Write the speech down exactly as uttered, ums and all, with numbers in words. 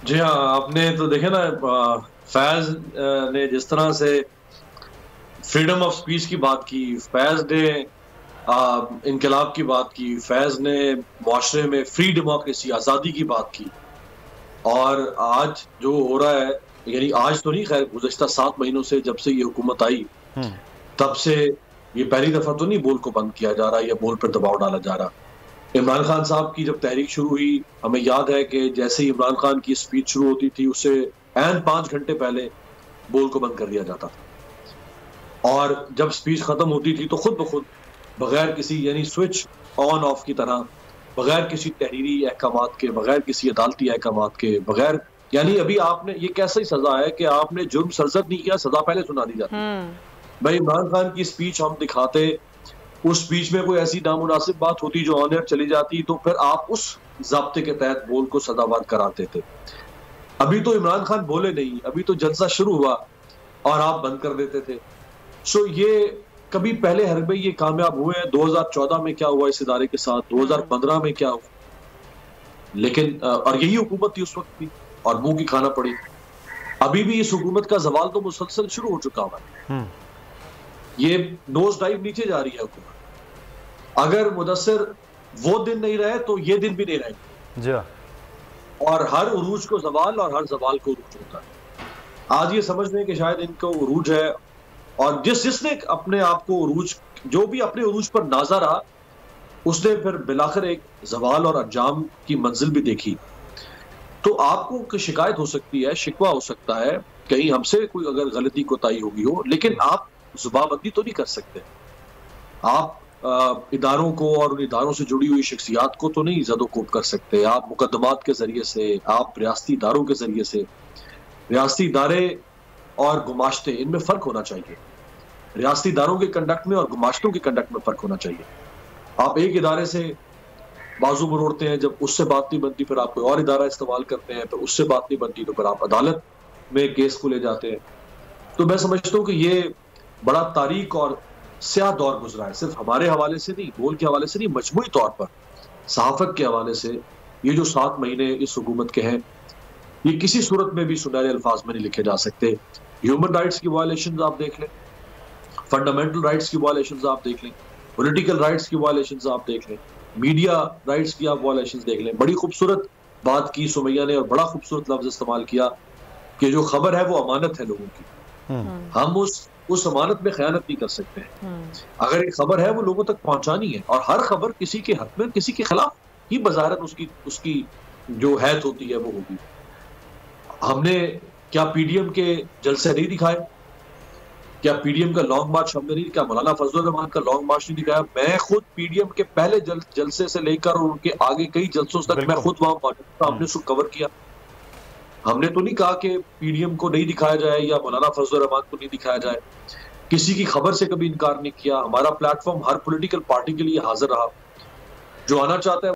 जी हाँ, आपने तो देखे ना अ, फैज़ अ, ने जिस तरह से फ्रीडम ऑफ स्पीच की बात की, फैज़ ने अ, इनकलाब की बात की, फैज़ ने मुआशरे में फ्री डेमोक्रेसी आज़ादी की बात की। और आज जो हो रहा है, यानी आज तो नहीं ख़ैर गुज़श्ता सात महीनों से जब से ये हुकूमत आई, हुँ। तब से ये पहली दफ़ा तो नहीं बोल को बंद किया जा रहा या बोल पर दबाव डाला जा रहा। इमरान खान साहब की जब तहरीक शुरू हुई, हमें याद है कि जैसे ही इमरान खान की स्पीच शुरू होती थी, उससे ऐन पाँच घंटे पहले बोल को बंद कर दिया जाता था। और जब स्पीच खत्म होती थी, तो खुद ब खुद बगैर किसी यानी स्विच ऑन ऑफ की तरह, बगैर किसी तहरीरी अहकामात के, बगैर किसी अदालती अहकामात के, बगैर यानी अभी आपने ये कैसी सज़ा है कि आपने जुर्म सरज़द नहीं किया, सज़ा पहले सुना दी जाती है। हुँ। भाई इमरान खान की स्पीच हम दिखाते, उस स्पीच में कोई ऐसी नामुनासिब बात होती जो ऑन एयर चली जाती, तो फिर आप उस ज़ाब्ते के तहत बोल को सदाबाद कराते थे। अभी तो इमरान खान बोले नहीं, अभी तो जलसा शुरू हुआ और आप बंद कर देते थे। सो ये कभी पहले हरबे ये कामयाब हुए हैं, दो हज़ार चौदह में क्या हुआ इस इदारे के साथ, हुँ। दो हज़ार पंद्रह में क्या हुआ। लेकिन अ, और यही हुकूमत थी उस वक़्त भी और मुँह की खाना पड़ी। अभी भी इस हुकूमत का ज़वाल तो मुसलसल शुरू हो चुका हुआ है। हुँ। ये नोज़ डाइव नीचे जा रही है हुकूमत। अगर मुदस्सिर वो दिन नहीं रहे, तो ये दिन भी नहीं रहेंगे। जी हाँ। और हर उरूज को ज़वाल और हर ज़वाल को उरूज होता है। आज ये समझ लें कि शायद इनको उरूज है और जिस जिसने अपने आप को उरूज जो भी अपने उरूज पर नाज़ा रहा, उसने फिर बिलाखिर एक ज़वाल और अंजाम की मंज़िल भी देखी। तो आपको क शिकायत हो सकती है, शिकवा हो सकता है, कहीं हमसे कोई अगर गलती कोताही हो गई हो, लेकिन आप ज़ुबाबंदी तो नहीं कर सकते। आप अ, इदारों को और उन इदारों से जुड़ी हुई शख्सियात को तो नहीं ज़द-ओ-कोब कर सकते। आप मुकद्दमात के ज़रिए से, आप रियासती इदारों के ज़रिए से रियासती इदारे और गुमाश्ते, इनमें फ़र्क होना चाहिए। रियासती इदारों के कंडक्ट में और गुमाश्तों के कंडक्ट में फ़र्क होना चाहिए। आप एक इदारे से बाज़ू मरोड़ते हैं, जब उससे बात नहीं बनती, फिर आप कोई और इदारा इस्तेमाल करते हैं, तो उससे बात नहीं बनती, तो फिर आप अदालत में केस को ले जाते हैं। तो मैं समझता हूँ कि ये बड़ा तारीक और स्याह दौर गुज़रा है, सिर्फ़ हमारे हवाले से नहीं, बोल के हवाले से नहीं, मजमूई तौर पर, सहाफ़त के हवाले से, ये जो सात महीने इस हुकूमत के हैं, ये किसी सूरत में भी सुनहरे अल्फ़ाज़ में नहीं लिखे जा सकते। ह्यूमन राइट्स की वायलेशंस आप देख लें, फंडामेंटल राइट्स की वायलेशंस आप देख लें, पॉलिटिकल राइट्स की वायलेशंस आप देख लें, मीडिया राइट्स की आप वायलेशंस देख लें। बड़ी खूबसूरत बात की सुमैया ने और बड़ा खूबसूरत लफ़्ज़ इस्तेमाल किया कि जो खबर है, वो अमानत है लोगों की। हुँ। हम उस उस अमानत में ख़यानत नहीं कर सकते हैं। हुँ। अगर एक खबर है, वो लोगों तक पहुँचानी है और हर खबर किसी के हक़ में, किसी के खिलाफ ही बज़ाहिरत उसकी उसकी जो हैत होती है, वो होगी। हमने क्या पीडीएम के जलसे नहीं दिखाए? क्या पीडीएम का लॉन्ग मार्च हमने नहीं क्या मौलाना फज़लुर रहमान का लॉन्ग मार्च नहीं दिखाया? मैं खुद पीडीएम के पहले जल जलसे से लेकर और उनके आगे कई जलसों तक मैं बिल्कुल। खुद वहाँ मौजूद था, हुँ। हमने उसको कवर किया। हमने तो नहीं कहा कि पीडीएम को नहीं दिखाया जाए या मौलाना फज़लुर रहमान को नहीं दिखाया जाए। किसी की खबर से कभी इनकार नहीं किया। हमारा प्लेटफ़ॉर्म हर पॉलिटिकल पार्टी के लिए हाज़िर रहा। जो आना चाहता है